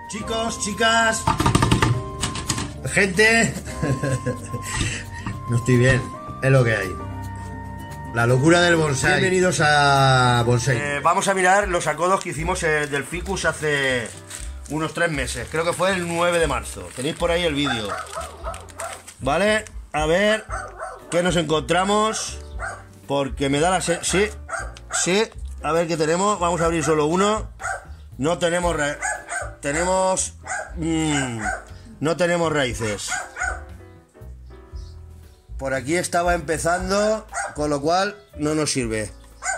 Chicos, chicas, gente, no estoy bien, es lo que hay. La locura del bonsai. Bienvenidos a Bonsai. Vamos a mirar los acodos que hicimos del ficus hace unos 3 meses. Creo que fue el 9 de marzo. Tenéis por ahí el vídeo. Vale, a ver qué nos encontramos. Porque me da la... Sí, a ver qué tenemos. Vamos a abrir solo uno. No tenemos... no tenemos raíces. Por aquí estaba empezando, con lo cual no nos sirve.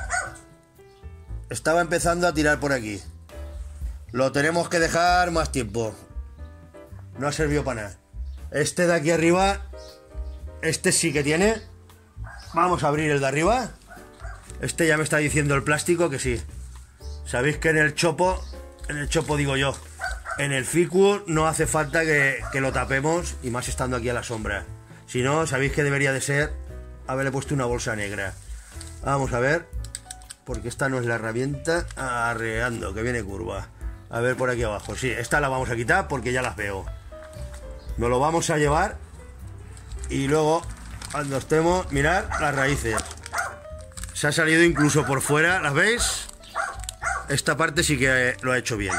Estaba empezando a tirar por aquí. Lo tenemos que dejar más tiempo. No ha servido para nada. Este de aquí arriba, este sí que tiene. Vamos a abrir el de arriba. Este ya me está diciendo el plástico que sí. Sabéis que en el chopo digo yo, en el ficus no hace falta que lo tapemos, y más estando aquí a la sombra. Si no, sabéis que debería de ser haberle puesto una bolsa negra. Vamos a ver, porque esta no es la herramienta. Arreando, que viene curva. A ver por aquí abajo. Sí, esta la vamos a quitar porque ya las veo. Nos lo vamos a llevar. Y luego, cuando estemos, mirad las raíces. Se ha salido incluso por fuera, ¿las veis? Esta parte sí que lo ha hecho bien.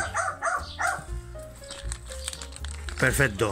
Perfecto.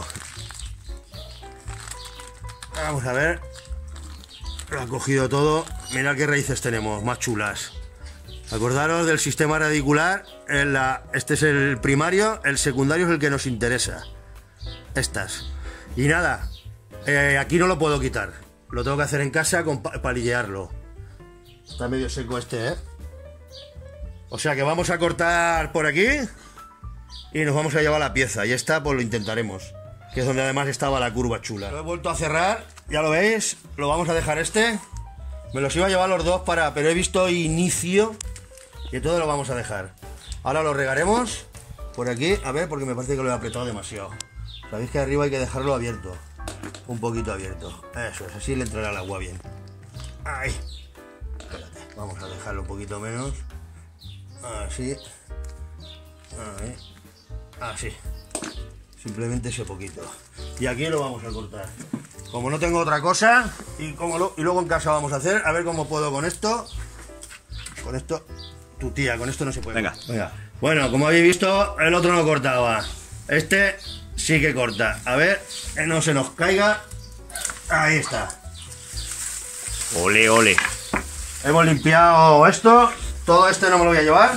Vamos a ver. Lo ha cogido todo. Mirad qué raíces tenemos, más chulas. Acordaros del sistema radicular. Este es el primario, el secundario es el que nos interesa. Estas. Y nada, aquí no lo puedo quitar. Lo tengo que hacer en casa con palillearlo. Está medio seco este, ¿eh? O sea que vamos a cortar por aquí y nos vamos a llevar la pieza. Y esta pues lo intentaremos, que es donde además estaba la curva chula. Lo he vuelto a cerrar, ya lo veis. Lo vamos a dejar este. Me los iba a llevar los dos pero he visto inicio y entonces lo vamos a dejar. Ahora lo regaremos por aquí, a ver, porque me parece que lo he apretado demasiado. Sabéis que arriba hay que dejarlo abierto, un poquito abierto. Eso es, así le entrará el agua bien. Ahí. Espérate, vamos a dejarlo un poquito menos. Así. Ahí. Así. Simplemente ese poquito. Y aquí lo vamos a cortar. Como no tengo otra cosa, y luego en casa vamos a hacer, a ver cómo puedo con esto. Con esto, tu tía, con esto no se puede. Venga. Bueno, como habéis visto, el otro no cortaba. Este sí que corta. A ver, que no se nos caiga. Ahí está. Ole, ole. Hemos limpiado esto. Todo este no me lo voy a llevar,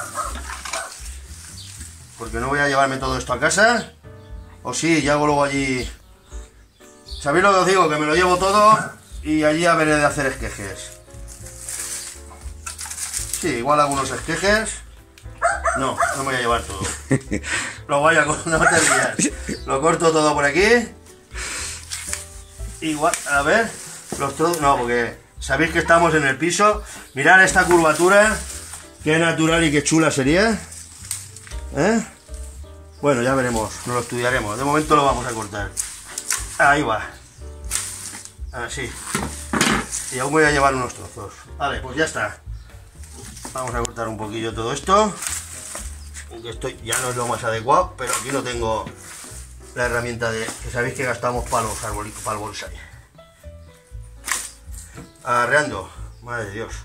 porque no voy a llevarme todo esto a casa. O sí, ya hago luego allí. ¿Sabéis lo que os digo? Que me lo llevo todo y allí a ver de hacer esquejes. Sí, igual algunos esquejes. No me voy a llevar todo. Lo voy a... No te rías. Lo corto todo por aquí. Igual, a ver. Los trozos... No, porque sabéis que estamos en el piso. Mirad esta curvatura. Qué natural y qué chula sería. Bueno, ya veremos. Nos lo estudiaremos. De momento lo vamos a cortar. Ahí va. Así. Y aún voy a llevar unos trozos. Vale, pues ya está. Vamos a cortar un poquillo todo esto. Aunque esto ya no es lo más adecuado, pero aquí no tengo la herramienta que sabéis que gastamos para los arbolitos, para el bonsai. Arreando. Madre de Dios.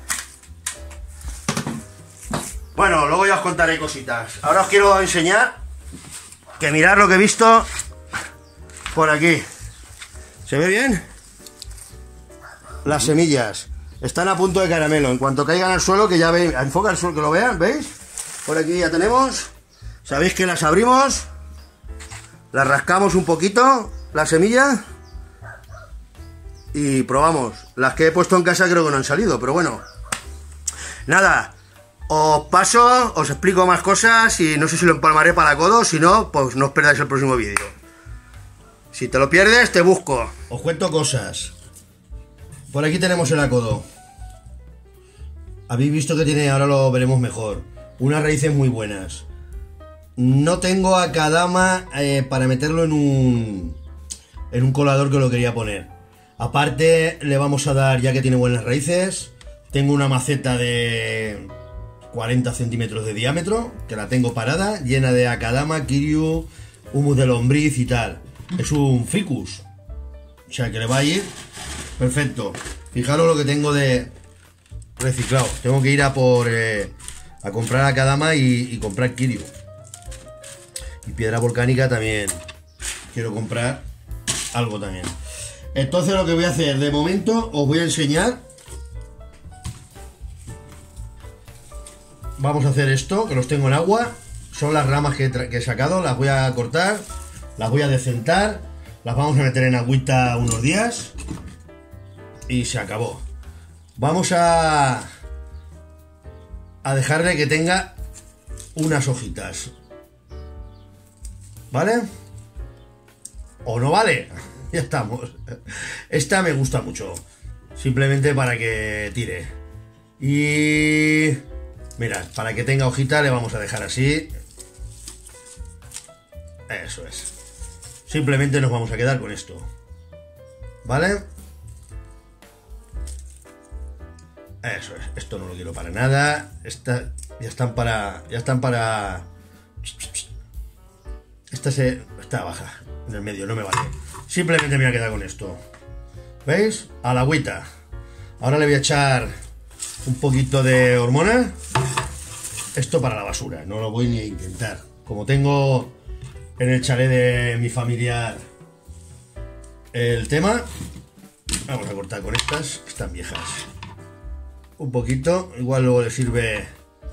Bueno, luego ya os contaré cositas. Ahora os quiero enseñar que mirad lo que he visto por aquí. ¿Se ve bien? Las semillas están a punto de caramelo. En cuanto caigan al suelo, que ya veis, enfoca el suelo, que lo vean, ¿veis? Por aquí ya tenemos. Sabéis que las abrimos, las rascamos un poquito, la semilla, y probamos. Las que he puesto en casa creo que no han salido, pero bueno. Nada, os paso, os explico más cosas y no sé si lo empalmaré para codo, si no, pues no os perdáis el próximo vídeo. Si te lo pierdes, te busco. Os cuento cosas. Por aquí tenemos el acodo. Habéis visto que tiene, ahora lo veremos mejor, unas raíces muy buenas. No tengo akadama para meterlo en un colador que lo quería poner. Aparte le vamos a dar, ya que tiene buenas raíces, tengo una maceta de 40 centímetros de diámetro, que la tengo parada, llena de akadama, kiryu, humus de lombriz y tal. Es un ficus, o sea que le va a ir perfecto. Fijaros lo que tengo de reciclado. Tengo que ir a por a comprar akadama y comprar kiryu. Y piedra volcánica también. Quiero comprar algo también. Entonces lo que voy a hacer, de momento, os voy a enseñar. Vamos a hacer esto, que los tengo en agua. Son las ramas que he sacado, las voy a cortar, las voy a decentar, las vamos a meter en agüita unos días y se acabó. Vamos a dejarle que tenga unas hojitas, ¿vale? ¿O no vale? Ya estamos. Esta me gusta mucho, simplemente para que tire. Y mirad, para que tenga hojita le vamos a dejar así. Eso es. Simplemente nos vamos a quedar con esto, ¿vale? Eso es. Esto no lo quiero para nada. Ya están para. Está baja en el medio, no me vale. Simplemente me voy a quedar con esto. ¿Veis? A la agüita. Ahora le voy a echar un poquito de hormona. Esto para la basura, no lo voy ni a intentar. Como tengo en el chalet de mi familiar el tema, vamos a cortar con estas, que están viejas. Un poquito, igual luego le sirve.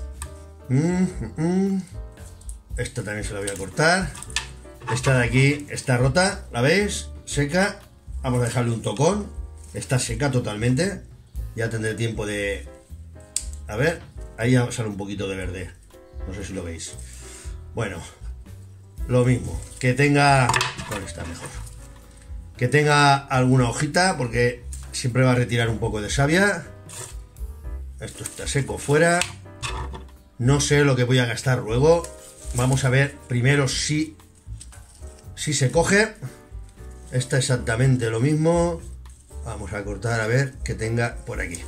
Esta también se la voy a cortar. Esta de aquí está rota, ¿la veis? Seca. Vamos a dejarle un tocón. Está seca totalmente. Ya tendré tiempo de... A ver, ahí ya sale un poquito de verde. No sé si lo veis. Bueno, lo mismo. Que tenga... ¿Cuál está mejor? Que tenga alguna hojita, porque siempre va a retirar un poco de savia. Esto está seco fuera. No sé lo que voy a gastar luego. Vamos a ver primero si se coge. Está exactamente lo mismo. Vamos a cortar a ver que tenga por aquí.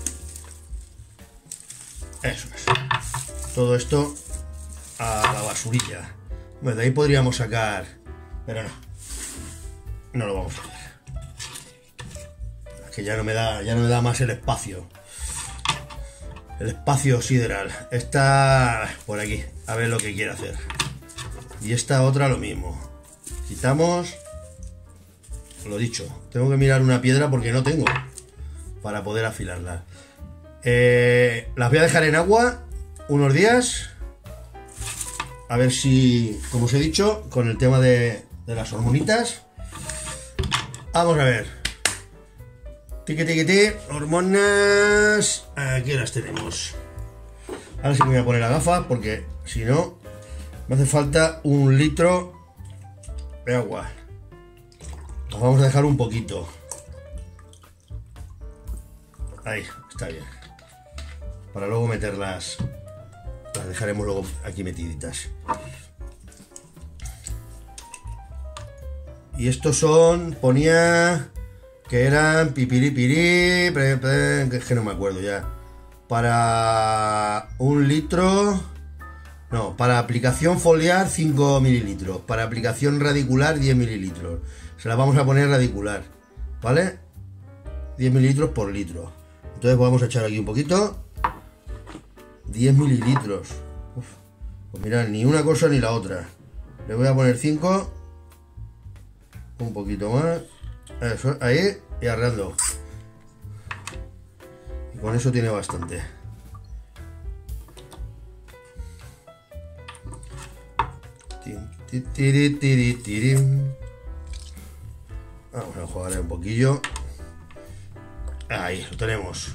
Eso es. Todo esto a la basurilla. Bueno, de ahí podríamos sacar, pero no. No lo vamos a hacer. Es que ya no me da más el espacio. El espacio sideral. Está por aquí. A ver lo que quiere hacer. Y esta otra lo mismo. Quitamos. Lo dicho. Tengo que mirar una piedra porque no tengo para poder afilarla. Las voy a dejar en agua unos días. A ver si, como os he dicho, con el tema de las hormonitas. Vamos a ver. Tiqui tiqui tiqui. Hormonas. Aquí las tenemos. Ahora sí que me voy a poner la gafa porque si no me hace falta 1 litro de agua. Nos vamos a dejar un poquito. Ahí, está bien. Para luego meterlas. Las dejaremos luego aquí metiditas. Y estos son, ponía que eran pipiripiri, es que no me acuerdo ya. Para 1 litro, no, para aplicación foliar 5 mililitros, para aplicación radicular 10 mililitros. Se la vamos a poner radicular, ¿vale? 10 mililitros por litro. Entonces vamos a echar aquí un poquito. 10 mililitros. Uf, pues mirad, ni una cosa ni la otra. Le voy a poner 5. Un poquito más. Eso, ahí y arreando. Y con eso tiene bastante. Vamos a jugarle un poquillo. Ahí, lo tenemos.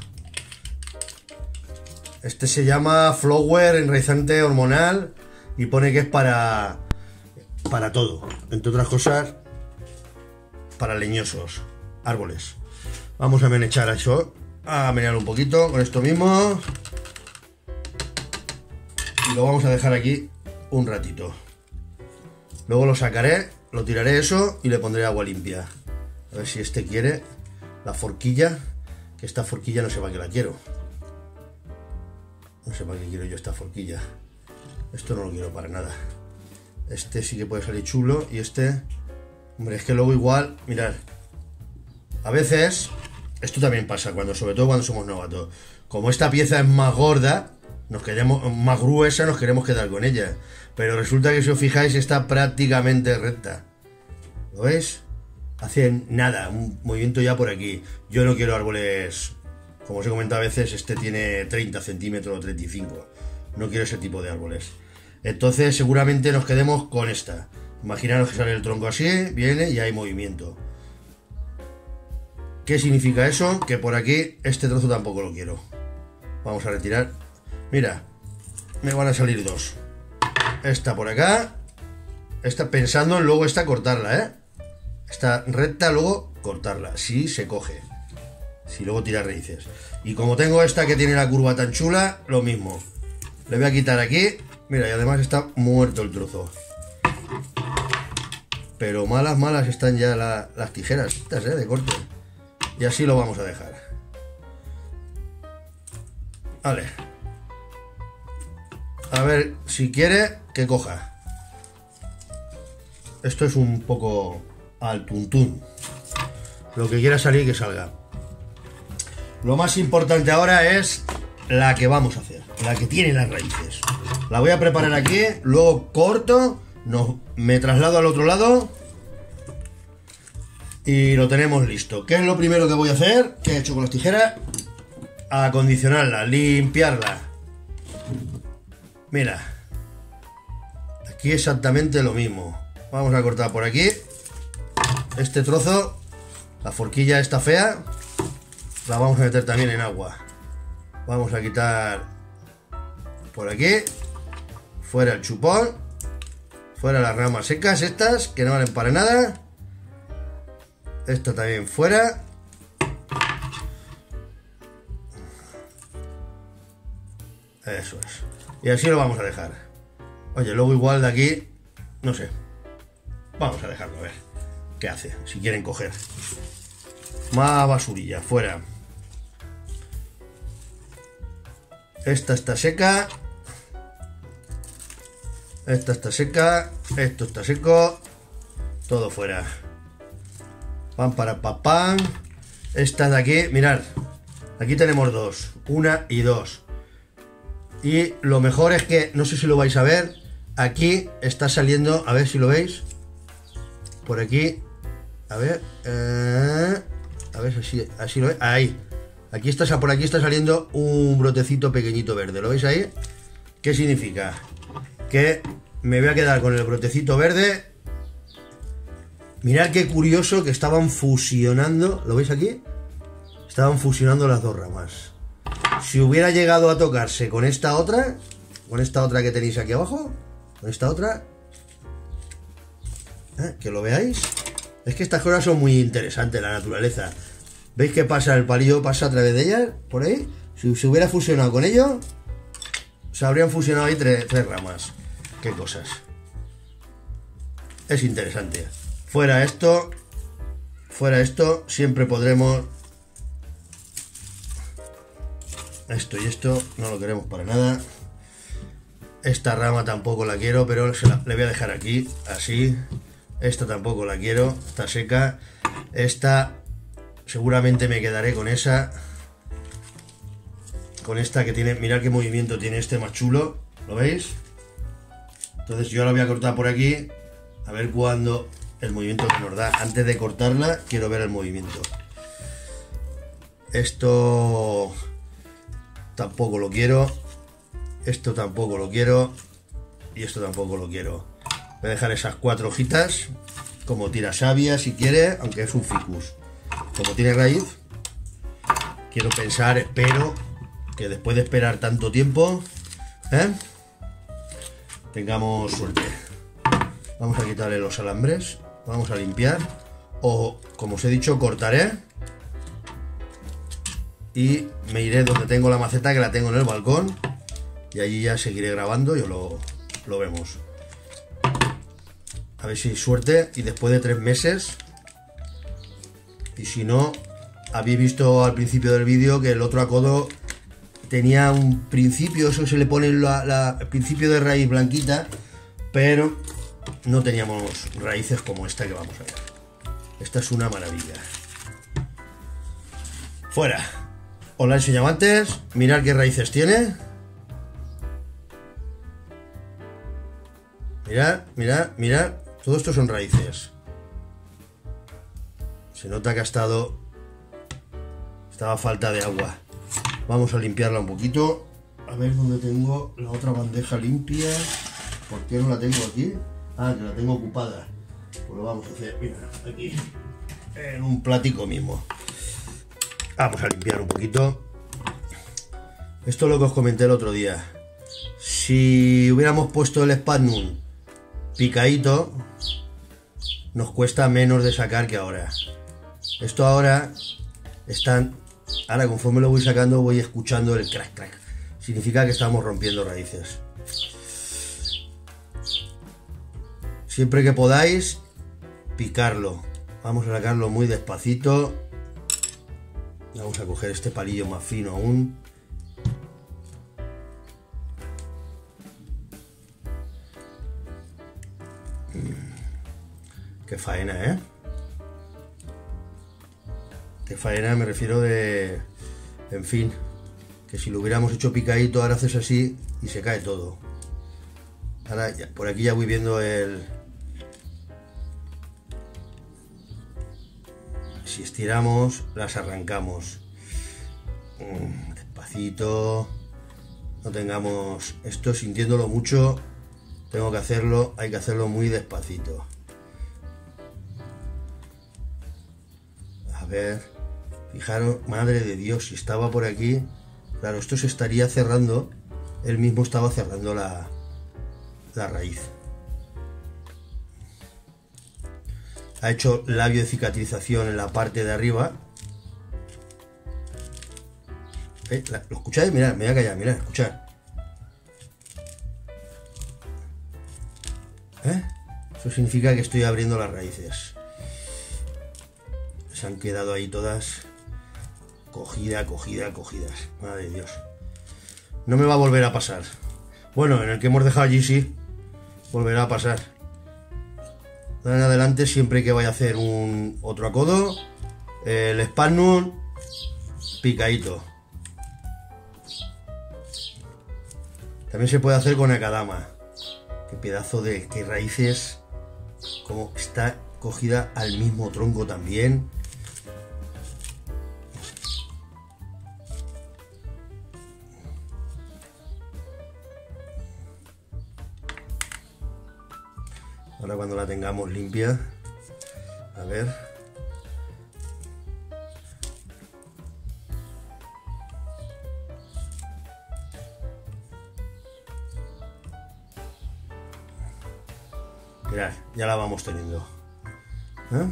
Este se llama Flower enraizante hormonal y pone que es para todo, entre otras cosas, para leñosos, árboles. Vamos a menechar eso, a menear un poquito con esto mismo y lo vamos a dejar aquí un ratito. Luego lo sacaré, lo tiraré eso y le pondré agua limpia. A ver si este quiere la forquilla, que esta forquilla no sé para qué la quiero. sé para qué quiero yo esta forquilla. Esto no lo quiero para nada. Este sí que puede salir chulo. Y este... Hombre, es que luego igual... Mirad. A veces... Esto también pasa, sobre todo cuando somos novatos. Como esta pieza es más gorda, más gruesa, nos queremos quedar con ella. Pero resulta que si os fijáis está prácticamente recta. ¿Lo veis? Hace nada, un movimiento ya por aquí. Yo no quiero árboles... Como os he comentado a veces, este tiene 30 centímetros o 35. No quiero ese tipo de árboles. Entonces seguramente nos quedemos con esta. Imaginaros que sale el tronco así, viene y hay movimiento. ¿Qué significa eso? Que por aquí este trozo tampoco lo quiero. Vamos a retirar. Mira, me van a salir dos. Esta por acá. Esta pensando en luego esta cortarla, ¿eh? Esta recta luego cortarla. Si se coge. Si luego tira raíces. Y como tengo esta que tiene la curva tan chula, lo mismo. Le voy a quitar aquí. Mira, y además está muerto el trozo. Pero malas están ya las tijeras estas, de corte. Y así lo vamos a dejar. Vale. A ver, si quiere, que coja. Esto es un poco al tuntún. Lo que quiera salir, que salga. Lo más importante ahora es la que vamos a hacer. La que tiene las raíces. La voy a preparar aquí, luego corto, me traslado al otro lado y lo tenemos listo. ¿Qué es lo primero que voy a hacer? ¿Qué he hecho con las tijeras? Acondicionarla, limpiarla. Mira, aquí exactamente lo mismo. Vamos a cortar por aquí este trozo. La forquilla está fea, la vamos a meter también en agua. Vamos a quitar por aquí. Fuera el chupón. Fuera las ramas secas estas, que no valen para nada. Esta también fuera. Eso es. Y así lo vamos a dejar. Oye, luego igual de aquí, no sé. Vamos a dejarlo a ver qué hace, si quieren coger. Más basurilla, fuera. Esta está seca. Esta está seca. Esto está seco. Todo fuera. Pam para pam. Esta de aquí, mirad. Aquí tenemos dos. Una y dos. Y lo mejor es que, no sé si lo vais a ver. Aquí está saliendo, a ver si lo veis. Por aquí. A ver si así lo veis. Ahí. Por aquí está saliendo un brotecito pequeñito verde. ¿Lo veis ahí? ¿Qué significa? Que me voy a quedar con el brotecito verde. Mirad qué curioso que estaban fusionando. ¿Lo veis aquí? Estaban fusionando las dos ramas. Si hubiera llegado a tocarse con esta otra que tenéis aquí abajo, con esta otra, que lo veáis. Es que estas cosas son muy interesantes, la naturaleza. ¿Veis que pasa el palillo? Pasa a través de ellas, por ahí. Si se hubiera fusionado con ello, se habrían fusionado ahí tres ramas. Qué cosas. Es interesante. Fuera esto, siempre podremos... Esto y esto no lo queremos para nada. Esta rama tampoco la quiero, pero le voy a dejar aquí, así. Esta tampoco la quiero, está seca. Esta seguramente me quedaré con esa. Con esta que tiene, mirad qué movimiento tiene este más chulo. ¿Lo veis? Entonces yo la voy a cortar por aquí. A ver cuándo el movimiento que nos da. Antes de cortarla quiero ver el movimiento. Esto tampoco lo quiero. Esto tampoco lo quiero. Y esto tampoco lo quiero. Voy a dejar esas 4 hojitas como tira savia si quiere, aunque es un ficus. Como tiene raíz, quiero pensar, espero que después de esperar tanto tiempo, tengamos suerte. Vamos a quitarle los alambres, vamos a limpiar, o como os he dicho, cortaré y me iré donde tengo la maceta, que la tengo en el balcón, y allí ya seguiré grabando y lo vemos. A ver si hay suerte y después de 3 meses, y si no, habéis visto al principio del vídeo que el otro acodo tenía un principio, eso se le pone el principio de raíz blanquita, pero no teníamos raíces como esta que vamos a ver. Esta es una maravilla. Fuera. Os la he enseñado antes. Mirad qué raíces tiene. Mirad, mirad, mirad. Todo esto son raíces. Se nota que estaba a falta de agua. Vamos a limpiarla un poquito. A ver dónde tengo la otra bandeja limpia. ¿Por qué no la tengo aquí? Ah, que la tengo ocupada. Pues lo vamos a hacer, mira, aquí. En un platico mismo. Vamos a limpiar un poquito. Esto es lo que os comenté el otro día. Si hubiéramos puesto el Sphagnum picadito, nos cuesta menos de sacar que ahora. Esto ahora ahora conforme lo voy sacando voy escuchando el crack crack. Significa que estamos rompiendo raíces. Siempre que podáis, picarlo. Vamos a sacarlo muy despacito. Vamos a coger este palillo más fino aún. Qué faena, ¿eh? Qué faena, me refiero de... En fin, que si lo hubiéramos hecho picadito, ahora haces así y se cae todo. Ahora, ya, por aquí ya voy viendo el... Si estiramos, las arrancamos. Despacito. No tengamos esto sintiéndolo mucho. Tengo que hacerlo, hay que hacerlo muy despacito. A ver, fijaros, madre de Dios, si estaba por aquí, claro, esto se estaría cerrando, él mismo estaba cerrando la raíz. Ha hecho labio de cicatrización en la parte de arriba. ¿Lo escucháis? Mirad, me voy a callar, mirad, escuchad. Eso significa que estoy abriendo las raíces. Se han quedado ahí todas cogidas. Madre de Dios. No me va a volver a pasar. Bueno, en el que hemos dejado allí sí, volverá a pasar. De ahora en adelante, siempre que vaya a hacer otro acodo, el Sphagnum picadito. También se puede hacer con Akadama. Qué pedazo de raíces, como está cogida al mismo tronco también. Ahora cuando la tengamos limpia, a ver. Mirad, ya la vamos teniendo. ¿Eh?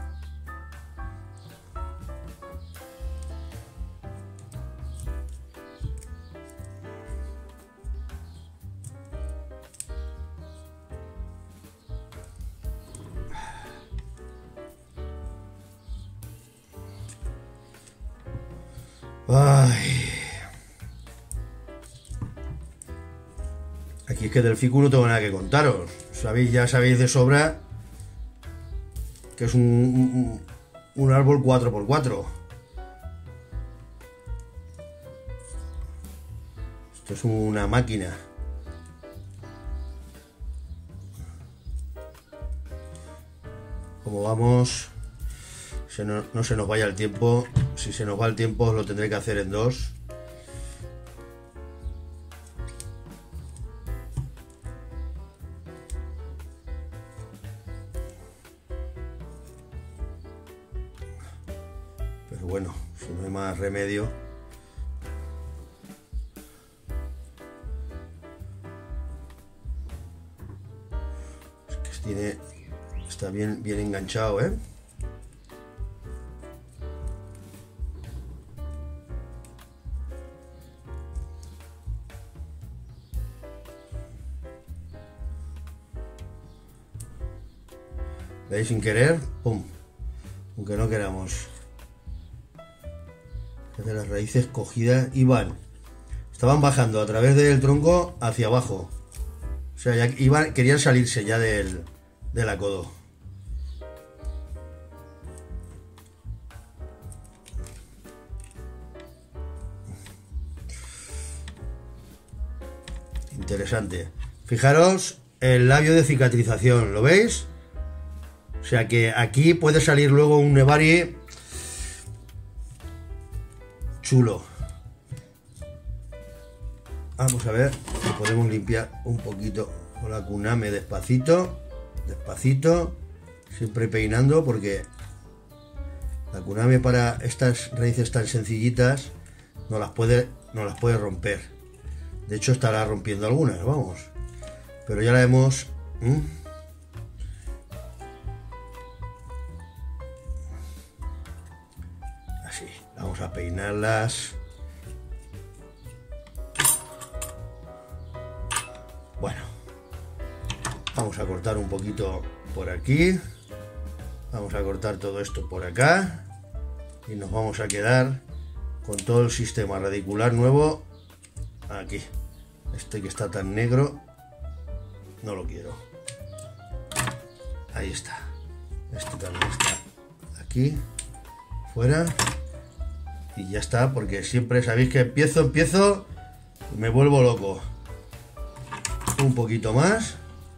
Ay. Aquí es que del ficu no tengo nada que contaros. Ya sabéis de sobra que es un árbol 4x4. Esto es una máquina. Como vamos, no se nos vaya el tiempo. Si se nos va el tiempo lo tendré que hacer en 2. Pero bueno, si no hay más remedio. Es que está bien enganchado, ¿eh? ¿Veis? Sin querer, ¡pum! Aunque no queramos. De las raíces cogidas y van. estaban bajando a través del tronco hacia abajo. O sea, ya querían salirse ya del acodo. Interesante. Fijaros el labio de cicatrización, ¿lo veis? O sea que aquí puede salir luego un nebari chulo. Vamos a ver si podemos limpiar un poquito con la kuname despacito, despacito, siempre peinando, porque la kuname para estas raíces tan sencillitas no las puede romper. De hecho estará rompiendo algunas, vamos, pero ya la hemos así, vamos a peinarlas. Bueno, vamos a cortar un poquito por aquí, vamos a cortar todo esto por acá y nos vamos a quedar con todo el sistema radicular nuevo aquí. Este que está tan negro no lo quiero. Ahí está. Este también está aquí fuera y ya está, porque siempre sabéis que empiezo y me vuelvo loco. Un poquito más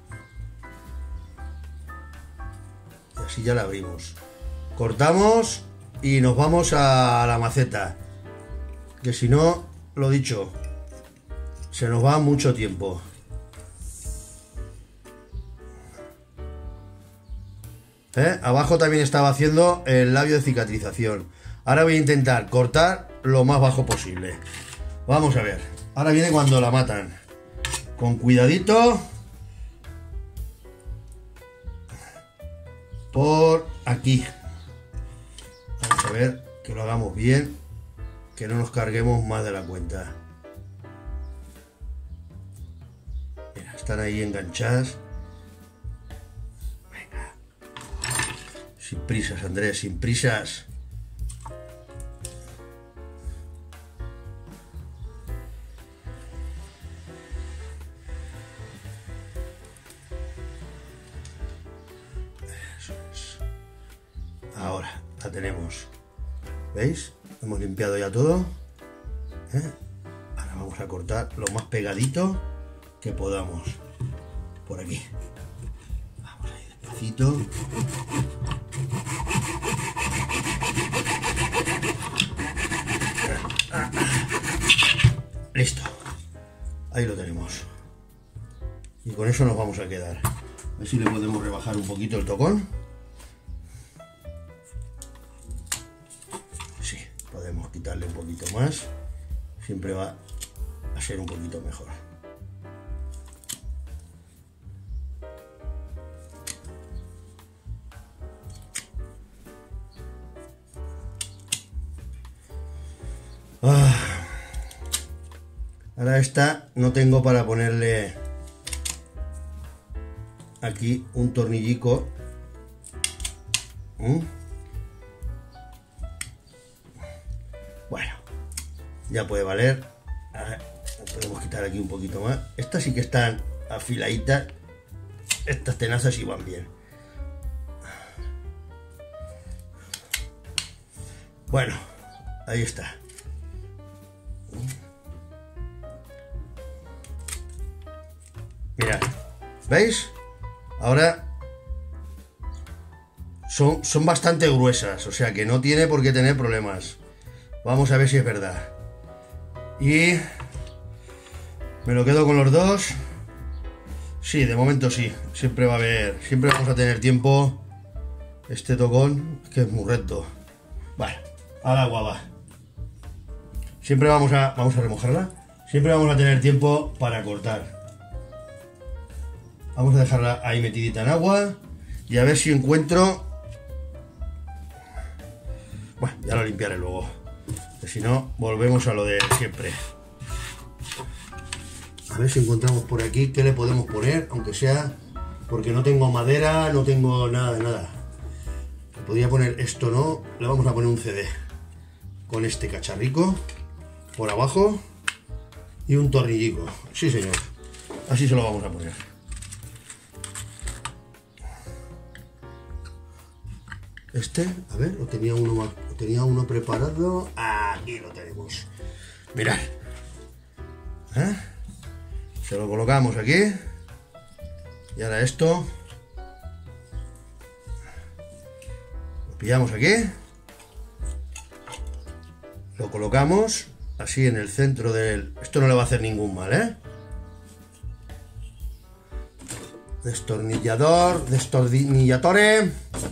y así ya la abrimos, cortamos y nos vamos a la maceta, que si no, lo dicho, se nos va mucho tiempo. Abajo también estaba haciendo el labio de cicatrización. Ahora voy a intentar cortar lo más bajo posible. Vamos a ver, ahora viene cuando la matan. Con cuidadito por aquí. Vamos a ver que lo hagamos bien, que no nos carguemos más de la cuenta. Mira, están ahí enganchadas. Venga, sin prisas, Andrés, sin prisas. Ahora la tenemos, ¿veis? Hemos limpiado ya todo. Ahora vamos a cortar lo más pegadito que podamos por aquí. Vamos ahí despacito. Listo, ahí lo tenemos y con eso nos vamos a quedar. A ver si le podemos rebajar un poquito el tocón. Sí, podemos quitarle un poquito más, siempre va a ser un poquito mejor. Ahora esta no tengo para ponerle aquí un tornillico. Bueno, ya puede valer. Ahora podemos quitar aquí un poquito más. Estas sí que están afiladitas. Estas tenazas sí van bien. Bueno, ahí está. Mirad, ¿veis? Ahora son bastante gruesas, o sea que no tiene por qué tener problemas. Vamos a ver si es verdad. Y me lo quedo con los dos. Sí, de momento sí. Siempre va a haber, siempre vamos a tener tiempo. Este tocón, que es muy recto. Vale, al agua va. Siempre vamos a remojarla. Siempre vamos a tener tiempo para cortar. Vamos a dejarla ahí metidita en agua y a ver si encuentro. Bueno, ya lo limpiaré luego, que si no volvemos a lo de siempre. A ver si encontramos por aquí qué le podemos poner, aunque sea, porque no tengo madera, no tengo nada de nada. Podría poner esto, no, le vamos a poner un CD con este cacharrico por abajo y un tornillico. Sí, señor. Así se lo vamos a poner. Este, a ver, tenía uno preparado. Aquí lo tenemos. Mirad. ¿Eh? Se lo colocamos aquí. Y ahora esto. Lo pillamos aquí. Lo colocamos así en el centro del... Esto no le va a hacer ningún mal, ¿eh? Destornillatore.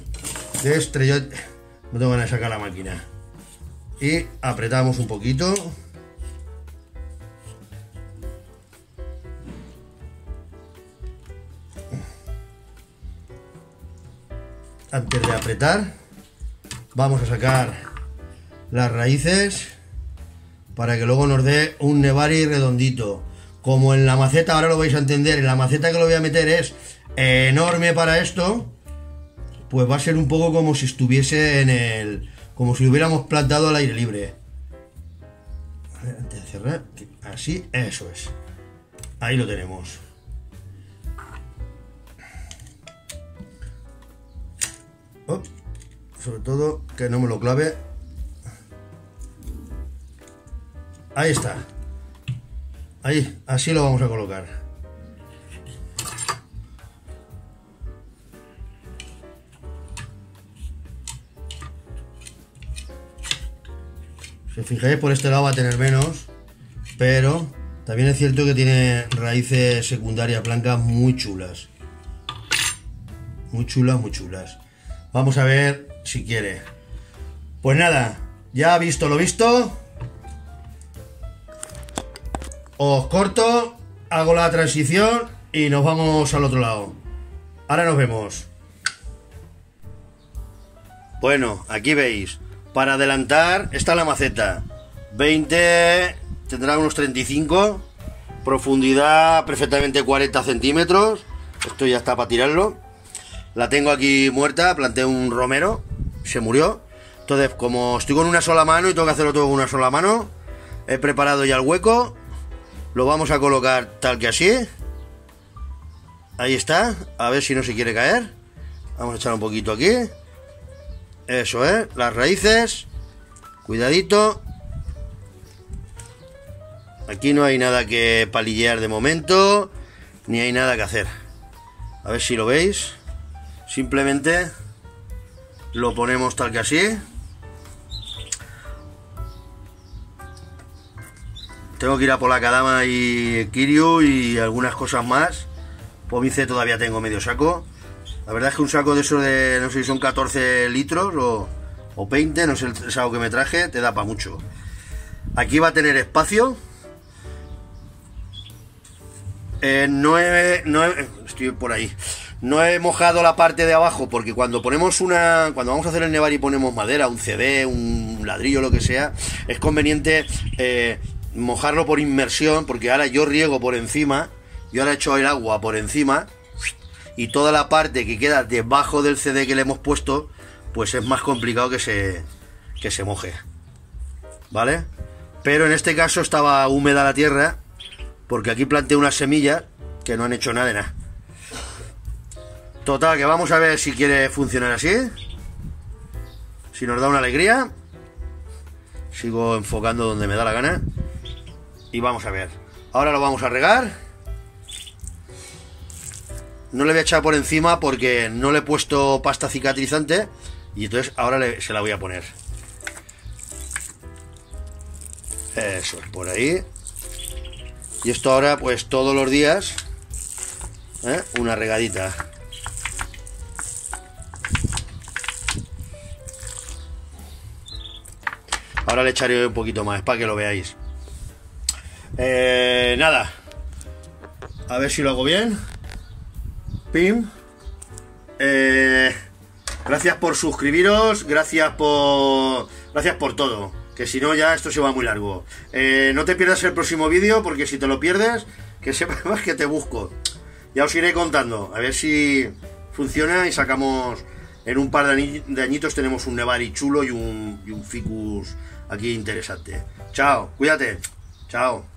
No tengo ganas de sacar la máquina. Y apretamos un poquito. Antes de apretar, vamos a sacar las raíces para que luego nos dé un nebari redondito. Como en la maceta, ahora lo vais a entender, en la maceta que lo voy a meter es enorme para esto, pues va a ser un poco como si estuviese en el... como si lo hubiéramos plantado al aire libre. A ver, antes de cerrar, así, eso es. Ahí lo tenemos. Ups, sobre todo que no me lo clave. Ahí está. Ahí, así lo vamos a colocar. Si os fijáis, por este lado va a tener menos, pero también es cierto que tiene raíces secundarias blancas muy chulas. Muy chulas, muy chulas. Vamos a ver si quiere. Pues nada, ya visto lo visto, os corto, hago la transición y nos vamos al otro lado. Ahora nos vemos. Bueno, aquí veis, para adelantar está la maceta. 20, tendrá unos 35, profundidad perfectamente 40 centímetros. Esto ya está para tirarlo. La tengo aquí muerta, planté un romero, se murió. Entonces, como estoy con una sola mano y tengo que hacerlo todo con una sola mano, he preparado ya el hueco. Lo vamos a colocar tal que así. Ahí está, a ver si no se quiere caer. Vamos a echar un poquito aquí. Eso es, las raíces. Cuidadito. Aquí no hay nada que palillear de momento, ni hay nada que hacer. A ver si lo veis. Simplemente lo ponemos tal que así. Tengo que ir a por la Kadama y Kiryu y algunas cosas más. Pomice todavía tengo medio saco. La verdad es que un saco de eso de, no sé si son 14 litros o 20, no sé el saco que me traje, te da para mucho. Aquí va a tener espacio. Estoy por ahí. No he mojado la parte de abajo porque cuando vamos a hacer el nebari y ponemos madera, un CD, un ladrillo, lo que sea, es conveniente mojarlo por inmersión, porque ahora yo riego por encima, yo ahora echo el agua por encima y toda la parte que queda debajo del CD que le hemos puesto, pues es más complicado que se moje, ¿vale? Pero en este caso estaba húmeda la tierra, porque aquí planté unas semillas que no han hecho nada de nada. Total, que vamos a ver si quiere funcionar así, si nos da una alegría. Sigo enfocando donde me da la gana y vamos a ver. Ahora lo vamos a regar. No le voy a echar por encima porque no le he puesto pasta cicatrizante y entonces ahora se la voy a poner. Eso es, por ahí. Y esto ahora pues todos los días, una regadita. Ahora le echaré un poquito más para que lo veáis. Nada. A ver si lo hago bien. Pim. Gracias por suscribiros. Gracias por todo. Que si no ya esto se va muy largo. No te pierdas el próximo vídeo, porque si te lo pierdes, que sepas que te busco. Ya os iré contando. A ver si funciona y sacamos... En un par de añitos tenemos un nebari chulo y un ficus aquí interesante. Chao, cuídate. Chao.